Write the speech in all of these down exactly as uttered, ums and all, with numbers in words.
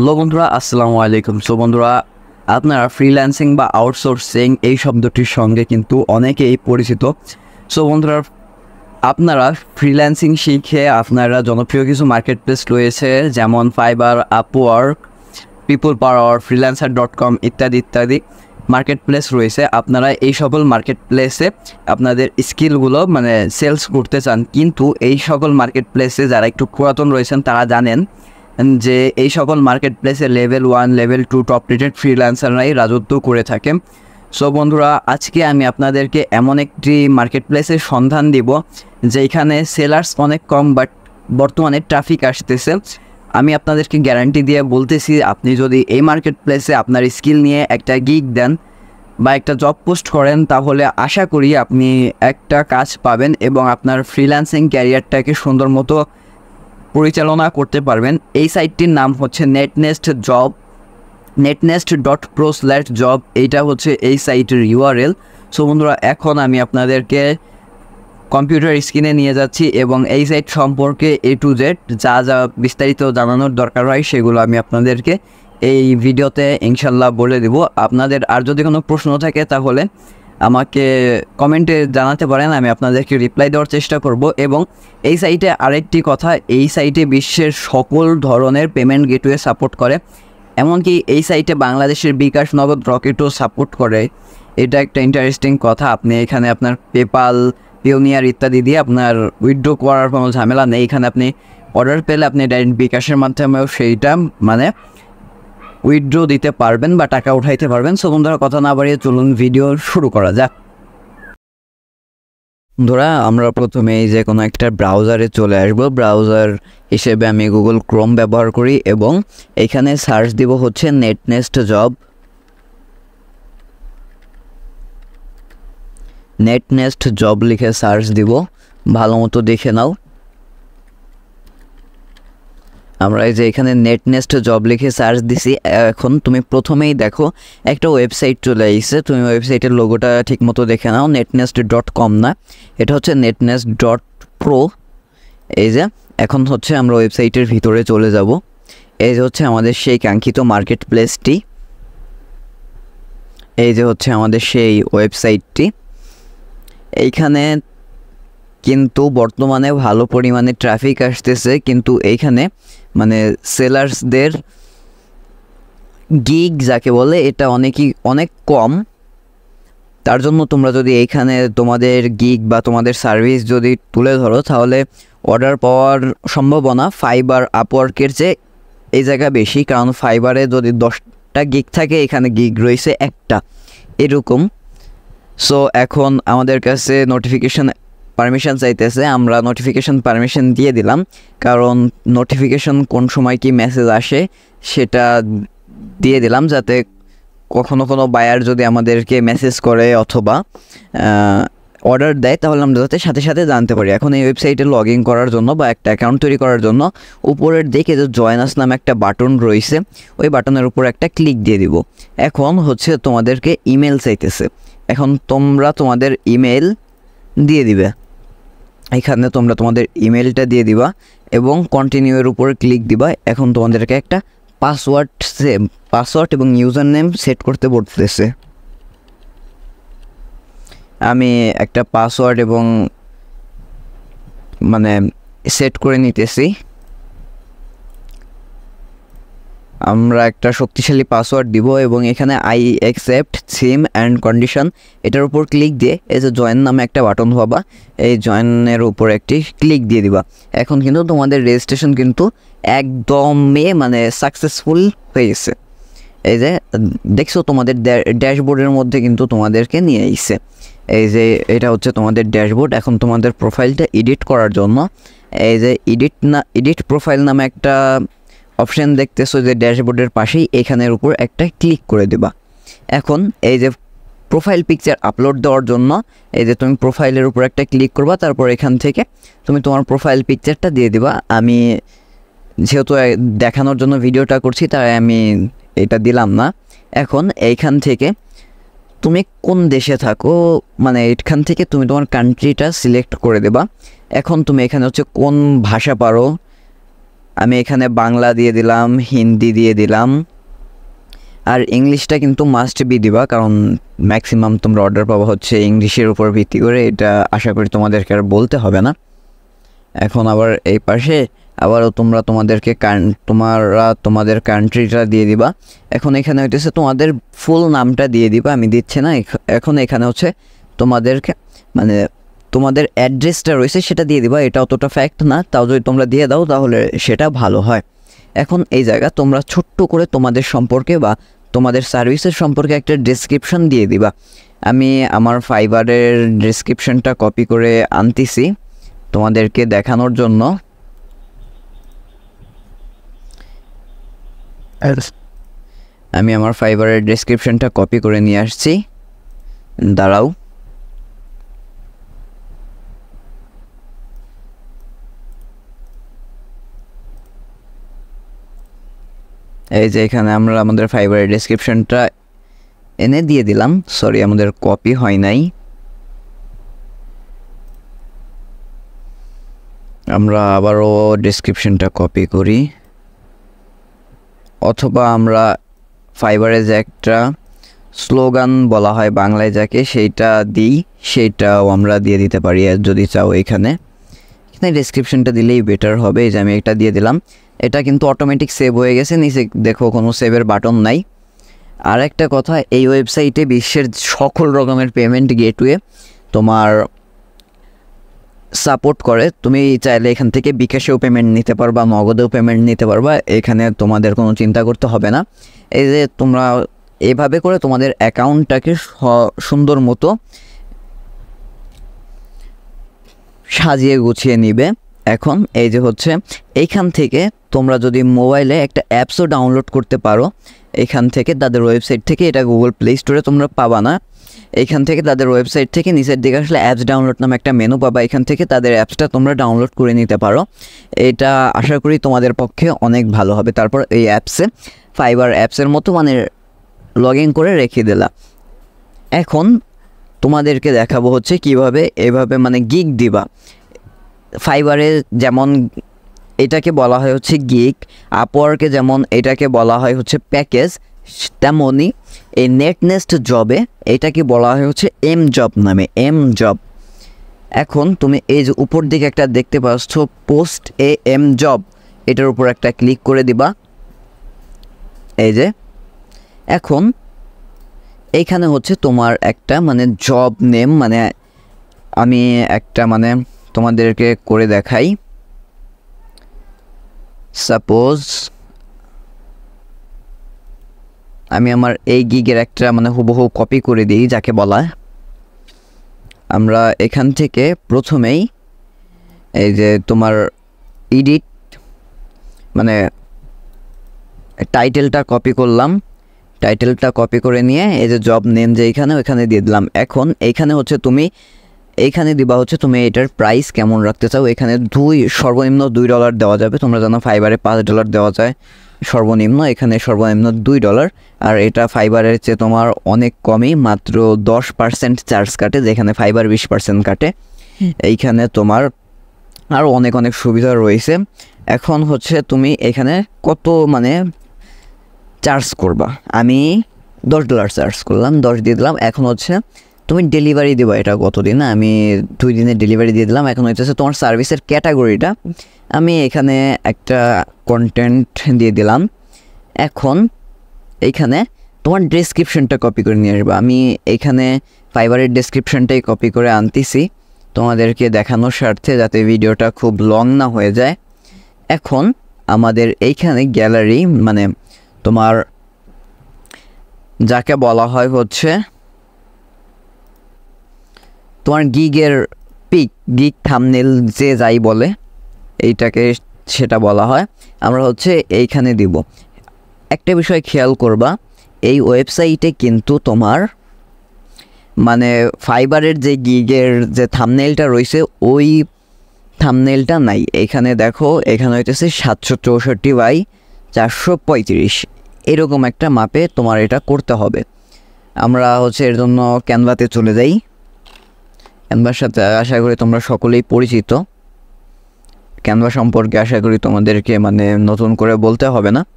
Hello বন্ধুরা, আসসালামু আলাইকুম। সো বন্ধুরা, আপনারা ফ্রিল্যান্সিং বা আউটসোর্সিং এই শব্দটির সঙ্গে কিন্তু অনেকেই পরিচিত। সো বন্ধুরা, আপনারা ফ্রিল্যান্সিং শিখে আপনারা জনপ্রিয় কিছু মার্কেট প্লেস রয়েছে, যেমন Fiverr, Upwork, People Per Hour, Freelancer dot com ইত্যাদি ইত্যাদি মার্কেট প্লেস রয়েছে। আপনারা এই সকল মার্কেট প্লেসে আপনাদের স্কিলগুলো মানে সেলস করতে চান, কিন্তু এই সকল মার্কেট প্লেসে যারা একটু পুরাতন রয়েছেন তারা জানেন যে এই সকল মার্কেট প্লেসে level one level two top rated ফ্রিল্যান্সাররাই রাজত্ব করে থাকে। সো বন্ধুরা, আজকে আমি আপনাদেরকে এমন একটি মার্কেট প্লেসের সন্ধান দিব যেখানে সেলার্স অনেক কম, বাট বর্তমানে ট্রাফিক আসতেছে। আমি আপনাদেরকে গ্যারান্টি দিয়ে বলতেছি, আপনি যদি এই মার্কেট প্লেসে আপনার স্কিল নিয়ে একটা গিগ দেন বা একটা জব পোস্ট করেন, তাহলে আশা করি আপনি একটা কাজ পাবেন এবং আপনার ফ্রিল্যান্সিং ক্যারিয়ারটাকে সুন্দর মতো পরিচালনা করতে পারবেন। এই সাইটটির নাম হচ্ছে Netnest job, Netnest dot pro slash job. এইটা হচ্ছে এই সাইটের ইউআরএল। সো বন্ধুরা, এখন আমি আপনাদেরকে কম্পিউটার স্ক্রিনে নিয়ে যাচ্ছি এবং এই সাইট সম্পর্কে এ টু জেড যা যা বিস্তারিত জানানোর দরকার হয় সেগুলো আমি আপনাদেরকে এই ভিডিওতে ইনশাল্লাহ বলে দেব। আপনাদের আর যদি কোনো প্রশ্ন থাকে তাহলে আমাকে কমেন্টে জানাতে পারেন, আমি আপনাদেরকে রিপ্লাই দেওয়ার চেষ্টা করব। এবং এই সাইটে আরেকটি কথা, এই সাইটে বিশ্বের সকল ধরনের পেমেন্ট গেটওয়ে সাপোর্ট করে, এমনকি এই সাইটে বাংলাদেশের বিকাশ, নগদ, রকেটও সাপোর্ট করে। এটা একটা ইন্টারেস্টিং কথা। আপনি এখানে আপনার পেপাল, পিওনিয়ার ইত্যাদি দিয়ে আপনার উইথড্র করার কোনো ঝামেলা নেই। এখানে আপনি অর্ডার পেলে আপনি ডাইরেক্ট বিকাশের মাধ্যমেও সেইটা মানে উইথড্র দিতে পারবেন বা টাকা উঠাইতে পারবেন। সো বন্ধুরা, কথা না বাড়িয়ে চলুন ভিডিও শুরু করা যাক। বন্ধুরা, আমরা প্রথমে এই যে কোনো একটা ব্রাউজারে চলে আসবো। ব্রাউজার হিসেবে আমি গুগল ক্রোম ব্যবহার করি এবং এখানে সার্চ দিব হচ্ছে নেটনেস্ট জব। নেটনেস্ট জব লিখে সার্চ দিব, ভালো মতো দেখে নাও। আমরা এই যে এখানে নেটনেস্ট জব লিখে সার্চ দিছি। এখন তুমি প্রথমেই দেখো একটা ওয়েবসাইট চলে আসছে। তুমি ওয়েবসাইটের লোগোটা ঠিক মতো দেখে নাও। নেটনেস্ট ডট কম না, এটা হচ্ছে নেটনেস্ট ডট প্রো। এই যে এখন হচ্ছে আমরা ওয়েবসাইটের ভিতরে চলে যাব। এই যে হচ্ছে আমাদের সেই কাঙ্ক্ষিত মার্কেট প্লেসটি, এই যে হচ্ছে আমাদের সেই ওয়েবসাইটটি। এইখানে কিন্তু বর্তমানে ভালো পরিমাণে ট্রাফিক আসতেছে, কিন্তু এইখানে মানে সেলার্সদের গিগ যাকে বলে এটা অনেকই অনেক কম। তার জন্য তোমরা যদি এইখানে তোমাদের গিগ বা তোমাদের সার্ভিস যদি তুলে ধরো, তাহলে অর্ডার পাওয়ার সম্ভাবনা ফাইবার, আপওয়ার্কের চেয়ে এই জায়গা বেশি। কারণ ফাইবারে যদি দশটা গিগ থাকে, এখানে গিগ রয়েছে একটা, এরকম। সো এখন আমাদের কাছে নোটিফিকেশন পারমিশন চাইতেছে, আমরা নোটিফিকেশন পারমিশন দিয়ে দিলাম, কারণ নোটিফিকেশন কোন সময় কি মেসেজ আসে সেটা দিয়ে দিলাম, যাতে কখনো কোনো বায়ার যদি আমাদেরকে মেসেজ করে অথবা অর্ডার দেয়, তাহলে আমরা যাতে সাথে সাথে জানতে পারি। এখন এই ওয়েবসাইটে লগ ইন করার জন্য বা একটা অ্যাকাউন্ট তৈরি করার জন্য উপরের দিকে যে জয়েন আস নামে একটা বাটন রয়েছে, ওই বাটনের উপর একটা ক্লিক দিয়ে দিব। এখন হচ্ছে তোমাদেরকে ইমেল চাইতেছে। এখন তোমরা তোমাদের ইমেল দিয়ে দিবে, এখানে তোমরা তোমাদের ইমেলটা দিয়ে দিবা এবং কন্টিনিউয়ের উপর ক্লিক দিবা। এখন তোমাদেরকে একটা পাসওয়ার্ড সেভ পাসওয়ার্ড এবং ইউজার নেম সেট করতে বলতেছে। আমি একটা পাসওয়ার্ড এবং মানে সেট করে নিতেছি। আমরা একটা শক্তিশালী পাসওয়ার্ড দিব এবং এখানে আই অ্যাকসেপ্ট সিম অ্যান্ড কন্ডিশন, এটার উপর ক্লিক দিয়ে এই যে জয়েন নামে একটা বাটন পাবা, এই জয়েনের উপর একটি ক্লিক দিয়ে দিবা। এখন কিন্তু তোমাদের রেজিস্ট্রেশন কিন্তু একদমই মানে সাকসেসফুল হয়ে গেছে। এই যে দেখছো তোমাদের ড্যাশবোর্ডের মধ্যে কিন্তু তোমাদেরকে নিয়ে এসেছে। এই যে এটা হচ্ছে তোমাদের ড্যাশবোর্ড। এখন তোমাদের প্রোফাইলটা এডিট করার জন্য এই যে এডিট না এডিট প্রোফাইল নামে একটা অপশান দেখতেছো যে ড্যাশবোর্ডের পাশেই, এখানের উপর একটা ক্লিক করে দেবা। এখন এই যে প্রোফাইল পিকচার আপলোড দেওয়ার জন্য এই যে তুমি প্রোফাইলের উপর একটা ক্লিক করবা, তারপর এখান থেকে তুমি তোমার প্রোফাইল পিকচারটা দিয়ে দিবা। আমি যেহেতু দেখানোর জন্য ভিডিওটা করছি, তাই আমি এটা দিলাম না। এখন এইখান থেকে তুমি কোন দেশে থাকো মানে এখান থেকে তুমি তোমার কান্ট্রিটা সিলেক্ট করে দেবা। এখন তুমি এখানে হচ্ছে কোন ভাষা পারো আমি এখানে বাংলা দিয়ে দিলাম, হিন্দি দিয়ে দিলাম, আর ইংলিশটা কিন্তু মাস্ট বি দিবা, কারণ ম্যাক্সিমাম তোমরা অর্ডার পাবো হচ্ছে ইংলিশের উপর ভিত্তি করে। এটা আশা করি তোমাদেরকে আর বলতে হবে না। এখন আবার এই পাশে আবারও তোমরা তোমাদেরকে তোমরা তোমাদের কান্ট্রিটা দিয়ে দিবা। এখন এখানে হইতেছে তোমাদের ফুল নামটা দিয়ে দিবা, আমি দিচ্ছি না। এখন এখানে হচ্ছে তোমাদেরকে মানে তোমাদের অ্যাড্রেসটা রয়েছে সেটা দিয়ে দিবা। এটা অতটা ফ্যাক্ট না, তাও যদি তোমরা দিয়ে দাও তাহলে সেটা ভালো হয়। এখন এই জায়গা তোমরা ছোট্ট করে তোমাদের সম্পর্কে বা তোমাদের সার্ভিসের সম্পর্কে একটা ডেসক্রিপশন দিয়ে দিবা। আমি আমার ফাইবারের ডেসক্রিপশনটা কপি করে আনতেছি তোমাদেরকে দেখানোর জন্য। আমি আমার ফাইবারের ডেসক্রিপশনটা কপি করে নিয়ে আসছি, দাঁড়াও। এই যে এখানে আমরা আমাদের ফাইবারের ডেসক্রিপশনটা এনে দিয়ে দিলাম। সরি, আমাদের কপি হয় নাই। আমরা আবারও ডেসক্রিপশনটা কপি করি, অথবা আমরা ফাইবারে যে একটা স্লোগান বলা হয় বাংলায় যাকে, সেইটা দিই, সেইটাও আমরা দিয়ে দিতে পারি যদি চাও। এখানে এখানে ডেসক্রিপশনটা দিলেই বেটার হবে। এই যে আমি এটা দিয়ে দিলাম, এটা কিন্তু অটোমেটিক সেভ হয়ে গেছে। নিচে দেখো কোনো সেভের বাটন নাই। আর একটা কথা, এই ওয়েবসাইটে বিশ্বের সকল রকমের পেমেন্ট গেটওয়ে তোমার সাপোর্ট করে। তুমি চাইলে এখান থেকে বিকাশেও পেমেন্ট নিতে পারবা, নগদেও পেমেন্ট নিতে পারবা। এখানে তোমাদের কোনো চিন্তা করতে হবে না। এই যে তোমরা এভাবে করে তোমাদের অ্যাকাউন্টটাকে সুন্দর মতো সাজিয়ে গুছিয়ে নিবে। এখন এই যে হচ্ছে এইখান থেকে তোমরা যদি মোবাইলে একটা অ্যাপসও ডাউনলোড করতে পারো এখান থেকে, তাদের ওয়েবসাইট থেকে। এটা গুগল প্লে স্টোরে তোমরা পাবা না, এইখান থেকে তাদের ওয়েবসাইট থেকে নিচের দিকে আসলে অ্যাপস ডাউনলোড নামে একটা মেনু পাবা। এখান থেকে তাদের অ্যাপসটা তোমরা ডাউনলোড করে নিতে পারো। এটা আশা করি তোমাদের পক্ষে অনেক ভালো হবে। তারপর এই অ্যাপসে ফাইবার অ্যাপসের মতো মানে লগ ইন করে রেখে দিলা। এখন তোমাদেরকে দেখাবো হচ্ছে কিভাবে এভাবে মানে গিগ দিবা। ফাইবারে যেমন এটাকে বলা হয় হচ্ছে গিগ, আপওয়ার্কে যেমন এটাকে বলা হয় হচ্ছে প্যাকেজ, তেমনই এই নেটনেস্ট জবে এটাকে বলা হয় হচ্ছে এম জব নামে, এম জব। এখন তুমি এই যে উপর দিকে একটা দেখতে পাচ্ছ পোস্ট এ এম জব, এটার উপর একটা ক্লিক করে দিবা। এই যে এখন এইখানে হচ্ছে তোমার একটা মানে জব নেম, মানে আমি একটা মানে তোমাদেরকে করে দেখাই। সাপোজ আমি আমার এই গিগের একটা মানে হুবহু কপি করে দিই, যাকে বলা আমরা এখান থেকে প্রথমেই এই যে তোমার এডিট মানে টাইটেলটা কপি করলাম, টাইটেলটা কপি করে নিয়ে এই যে জব নেম যে এখানে ওইখানে দিয়ে দিলাম। এখন এইখানে হচ্ছে তুমি এইখানে দিবা হচ্ছে তুমি এটার প্রাইস কেমন রাখতে চাও। এখানে দুই সর্বনিম্ন দুই ডলার দেওয়া যাবে। তোমরা জানো ফাইবারে পাঁচ ডলার দেওয়া যায় সর্বনিম্ন, এখানে সর্বনিম্ন দুই ডলার। আর এটা ফাইবারের চেয়ে তোমার অনেক কমই, মাত্র দশ পার্সেন্ট চার্জ কাটে, যেখানে ফাইবার বিশ পার্সেন্ট কাটে। এইখানে তোমার আরও অনেক অনেক সুবিধা রয়েছে। এখন হচ্ছে তুমি এখানে কত মানে চার্জ করবা। আমি দশ ডলার চার্জ করলাম, দশ দিয়ে দিলাম। এখন হচ্ছে তুমি ডেলিভারি দেবা, এটা কতদিন, আমি দুই দিনের ডেলিভারি দিয়ে দিলাম। এখন হচ্ছে তোমার সার্ভিসের ক্যাটাগরিটা আমি এখানে একটা কন্টেন্ট দিয়ে দিলাম। এখন এইখানে তোমার ডেসক্রিপশনটা কপি করে নিয়ে আসবা। আমি এখানে ফাইবারের ডেসক্রিপশনটাই কপি করে আনতেছি তোমাদেরকে দেখানোর স্বার্থে, যাতে ভিডিওটা খুব লং না হয়ে যায়। এখন আমাদের এইখানে গ্যালারি মানে তোমার যাকে বলা হয় হচ্ছে তোমার গিগের পিক, গিগ থাম্বনেল যে যাই বলে এইটাকে সেটা বলা হয়। আমরা হচ্ছে এইখানে দিব। একটা বিষয় খেয়াল করবা, এই ওয়েবসাইটে কিন্তু তোমার মানে ফাইবারের যে গিগের যে থাম্বনেলটা রয়েছে ওই থাম্বনেলটা নাই। এখানে দেখো, এখানে হইতেছে সাতশো চৌষট্টি বাই চারশো পঁয়ত্রিশ, এরকম একটা মাপে তোমার এটা করতে হবে। আমরা হচ্ছে এর জন্য ক্যানভাতে চলে যাই। ক্যানভার সাথে আশা করি তোমরা সকলেই পরিচিত। ক্যানভা সম্পর্কে আশা করি তোমাদেরকে মানে নতুন করে বলতে হবে না।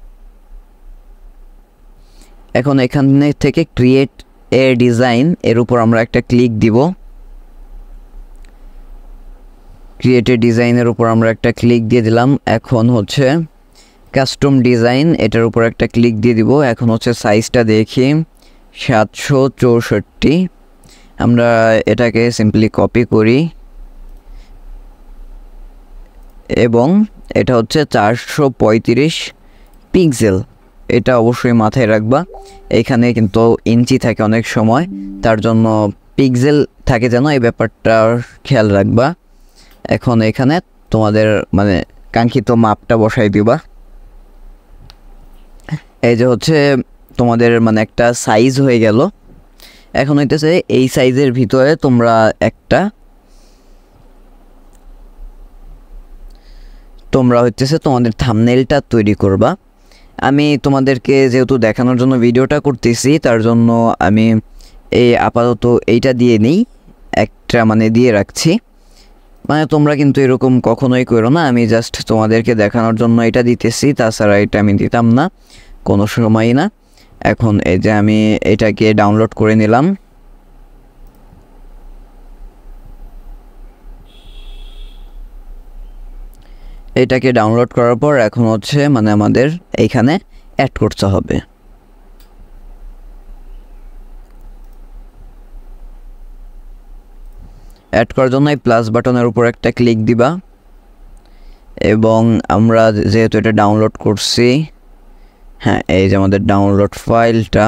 এখন এখানে থেকে ক্রিয়েট এ ডিজাইন এর উপর আমরা একটা ক্লিক দিব। ক্রিয়েট এ ডিজাইনের উপর আমরা একটা ক্লিক দিয়ে দিলাম। এখন হচ্ছে কাস্টম ডিজাইন, এটার উপর একটা ক্লিক দিয়ে দিব। এখন হচ্ছে সাইজটা দেখি সাতশো চৌষট্টি, আমরা এটাকে সিম্পলি কপি করি এবং এটা হচ্ছে চারশো পঁয়ত্রিশ পিক্সেল, এটা অবশ্যই মাথায় রাখবা। এখানে কিন্তু ইঞ্চি থাকে অনেক সময়, তার জন্য পিক্সেল থাকে যেন এই ব্যাপারটা খেয়াল রাখবা। এখন এখানে তোমাদের মানে কাঙ্ক্ষিত মাপটা বসাই দিবা। এই যে হচ্ছে তোমাদের মানে একটা সাইজ হয়ে গেল। এখন হইতেছে এই সাইজের ভিতরে তোমরা একটা তোমরা হইতেছে তোমাদের থাম্বনেইলটা তৈরি করবা। আমি তোমাদেরকে যেহেতু দেখানোর জন্য ভিডিওটা করতেছি, তার জন্য আমি এই আপাতত এইটা দিয়ে নিই, একটা মানে দিয়ে রাখছি। মানে তোমরা কিন্তু এরকম কখনোই করো না, আমি জাস্ট তোমাদেরকে দেখানোর জন্য এটা দিতেছি, তাছাড়া এটা আমি দিতাম না কোনো সময়ই না। এখন এই যে আমি এটাকে ডাউনলোড করে নিলাম। এটাকে ডাউনলোড করার পর এখন হচ্ছে মানে আমাদের এইখানে অ্যাড করতে হবে। অ্যাড করার জন্য এই প্লাস বাটনের উপর একটা ক্লিক দিবা এবং আমরা যেহেতু এটা ডাউনলোড করছি, হ্যাঁ এই যে আমাদের ডাউনলোড ফাইলটা,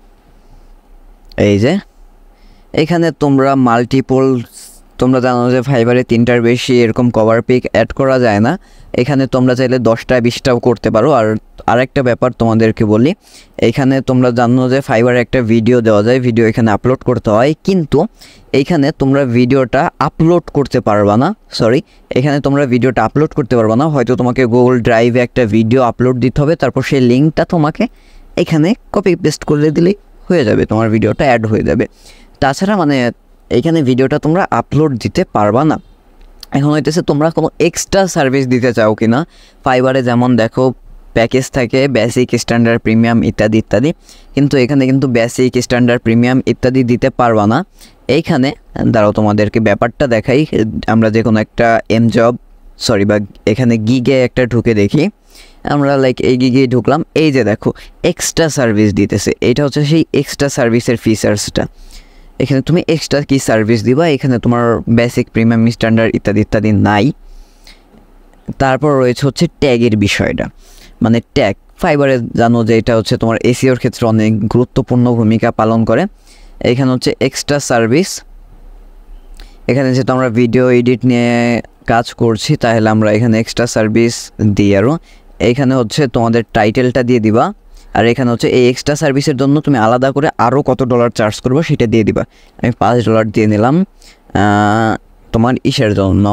এই যে এখানে তোমরা মাল্টিপল, তোমরা জানো যে ফাইবারে তিনটার বেশি এরকম কভার পিক অ্যাড করা যায় না। এখানে তোমরা চাইলে দশটা বিশটাও করতে পারো। আর আরেকটা ব্যাপার তোমাদেরকে বলি, এইখানে তোমরা জানো যে ফাইবারে একটা ভিডিও দেওয়া যায়, ভিডিও এখানে আপলোড করতে হয়, কিন্তু এইখানে তোমরা ভিডিওটা আপলোড করতে পারবা না। সরি, এখানে তোমরা ভিডিওটা আপলোড করতে পারবা না। হয়তো তোমাকে গুগল ড্রাইভে একটা ভিডিও আপলোড দিতে হবে, তারপর সেই লিঙ্কটা তোমাকে এখানে কপি পেস্ট করে দিলেই হয়ে যাবে, তোমার ভিডিওটা অ্যাড হয়ে যাবে। তাছাড়া মানে এইখানে ভিডিওটা তোমরা আপলোড দিতে পারবা না। এখন হইতেছে তোমরা কোনো এক্সট্রা সার্ভিস দিতে চাও কি না। ফাইবারে যেমন দেখো প্যাকেজ থাকে বেসিক, স্ট্যান্ডার্ড, প্রিমিয়াম ইত্যাদি ইত্যাদি, কিন্তু এখানে কিন্তু বেসিক, স্ট্যান্ডার্ড, প্রিমিয়াম ইত্যাদি দিতে পারবা না। এইখানে দাঁড়াও তোমাদেরকে ব্যাপারটা দেখাই। আমরা যে কোনো একটা এম জব সরি বা এখানে গিগে একটা ঢুকে দেখি। আমরা লাইক এই গিগে ঢুকলাম, এই যে দেখো এক্সট্রা সার্ভিস দিতেছে, এটা হচ্ছে সেই এক্সট্রা সার্ভিসের ফিচার্সটা। এখানে তুমি এক্সট্রা কি সার্ভিস দিবা, এখানে তোমার বেসিক, প্রিমিয়াম, স্ট্যান্ডার্ড ইত্যাদি ইত্যাদি নাই। তারপর রয়েছে হচ্ছে ট্যাগের বিষয়টা, মানে ট্যাগ ফাইবারে জানো যে এটা হচ্ছে তোমার এসিওর ক্ষেত্রে অনেক গুরুত্বপূর্ণ ভূমিকা পালন করে। এখানে হচ্ছে এক্সট্রা সার্ভিস, এখানে যেহেতু আমরা ভিডিও এডিট নিয়ে কাজ করছি তাহলে আমরা এখানে এক্সট্রা সার্ভিস দিই। আরও এইখানে হচ্ছে তোমাদের টাইটেলটা দিয়ে দিবা, আর এখানে হচ্ছে এই এক্সট্রা সার্ভিসের জন্য তুমি আলাদা করে আরও কত ডলার চার্জ করবো সেটা দিয়ে দিবা। আমি পাঁচ ডলার দিয়ে নিলাম। তোমার ইসের জন্য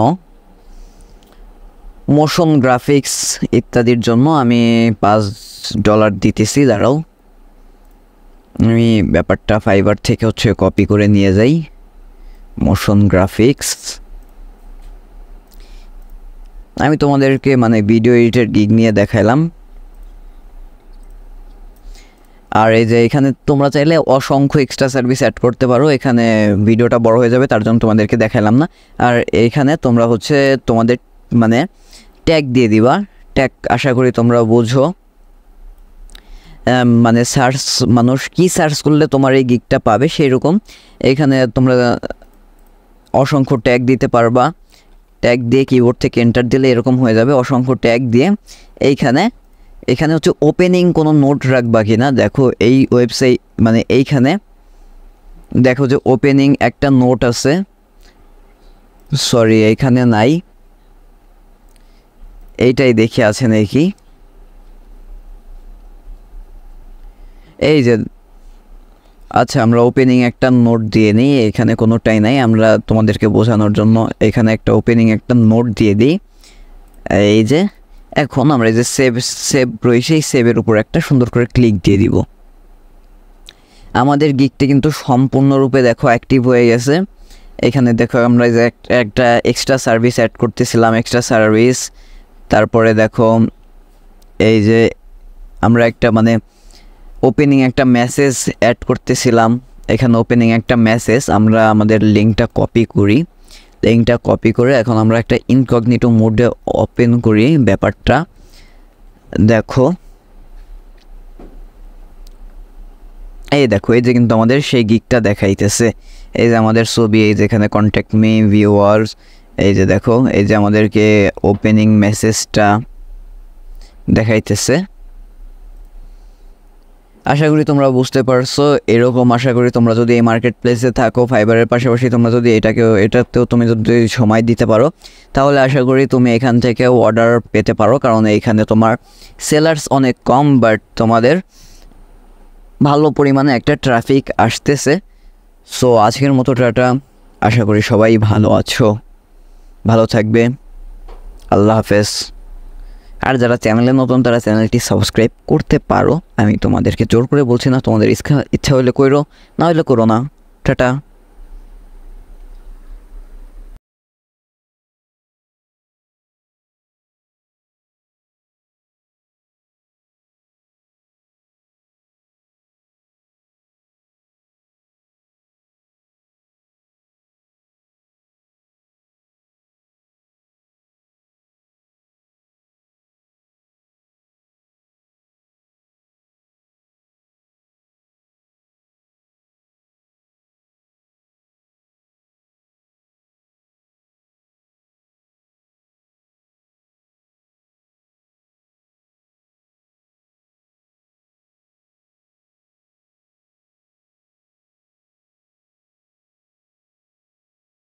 মোশন গ্রাফিক্স ইত্যাদির জন্য আমি পাঁচ ডলার দিতেছি। দাঁড়াও আমি ব্যাপারটা ফাইবার থেকে হচ্ছে কপি করে নিয়ে যাই। মোশন গ্রাফিক্স আমি তোমাদেরকে মানে ভিডিও এডিটের গিগ নিয়ে দেখাইলাম। আর এই যে এখানে তোমরা চাইলে অসংখ্য এক্সট্রা সার্ভিস অ্যাড করতে পারো, এখানে ভিডিওটা বড় হয়ে যাবে তার জন্য তোমাদেরকে দেখাইলাম না। আর এইখানে তোমরা হচ্ছে তোমাদের মানে ট্যাগ দিয়ে দিবা। ট্যাগ আশা করি তোমরা বুঝো, মানে সার্চ মানুষ কি সার্চ করলে তোমার এই গিগটা পাবে সেই রকম। এখানে তোমরা অসংখ্য ট্যাগ দিতে পারবা, ট্যাগ দিয়ে কিবোর্ড থেকে এন্টার দিলে এরকম হয়ে যাবে। অসংখ্য ট্যাগ দিয়ে এইখানে এখানে হচ্ছে ওপেনিং কোনো নোট রাখবা কি না, দেখো এই ওয়েবসাইট মানে এইখানে দেখো যে ওপেনিং একটা নোট আছে, সরি এইখানে নাই, এইটাই দেখে আছে নাকি, এই যে আচ্ছা আমরা ওপেনিং একটা নোট দিয়ে নিই। এখানে কোনোটাই নাই, আমরা তোমাদেরকে বোঝানোর জন্য এখানে একটা ওপেনিং একটা নোট দিয়ে দিই। এই যে এখন আমরা এই যে সেভ সেভ রয়েছে, এই সেভের উপর একটা সুন্দর করে ক্লিক দিয়ে দিব। আমাদের গিগটা কিন্তু সম্পূর্ণরূপে দেখো অ্যাক্টিভ হয়ে গেছে। এখানে দেখো আমরা যে একটা এক্সট্রা সার্ভিস অ্যাড করতেছিলাম, এক্সট্রা সার্ভিস। তারপরে দেখো এই যে আমরা একটা মানে ওপেনিং একটা মেসেজ অ্যাড করতেছিলাম। এখানে ওপেনিং একটা মেসেজ, আমরা আমাদের লিঙ্কটা কপি করি, লিঙ্কটা কপি করে এখন আমরা একটা ইনকগনিটো মোডে ওপেন করি ব্যাপারটা। দেখো এই দেখো এই যে কিন্তু আমাদের সেই গিকটা দেখাইতেছে, এই যে আমাদের ছবি, এই যে এখানে কন্ট্যাক্ট মি ভিউয়ার্স, এই যে দেখো এই যে আমাদেরকে ওপেনিং মেসেজটা দেখাইতেছে। আশা করি তোমরা বুঝতে পারছো। এরকম আশা করি তোমরা যদি এই মার্কেট প্লেসে থাকো, ফাইবারের পাশাপাশি তোমরা যদি এটাকেও এটাতেও তুমি যদি সময় দিতে পারো, তাহলে আশা করি তুমি এখান থেকেও অর্ডার পেতে পারো, কারণ এইখানে তোমার সেলার্স অনেক কম, বাট তোমাদের ভালো পরিমাণে একটা ট্রাফিক আসতেছে। সো আজকের মতো টাটা, আশা করি সবাই ভালো আছো, ভালো থাকবে, আল্লাহ হাফেজ। আর যারা চ্যানেলে নতুন তারা চ্যানেলটি সাবস্ক্রাইব করতে পারো, আমি তোমাদেরকে জোর করে বলছি না, তোমাদের ইচ্ছা ইচ্ছা হলে করো, না হলে করো না। টাটা।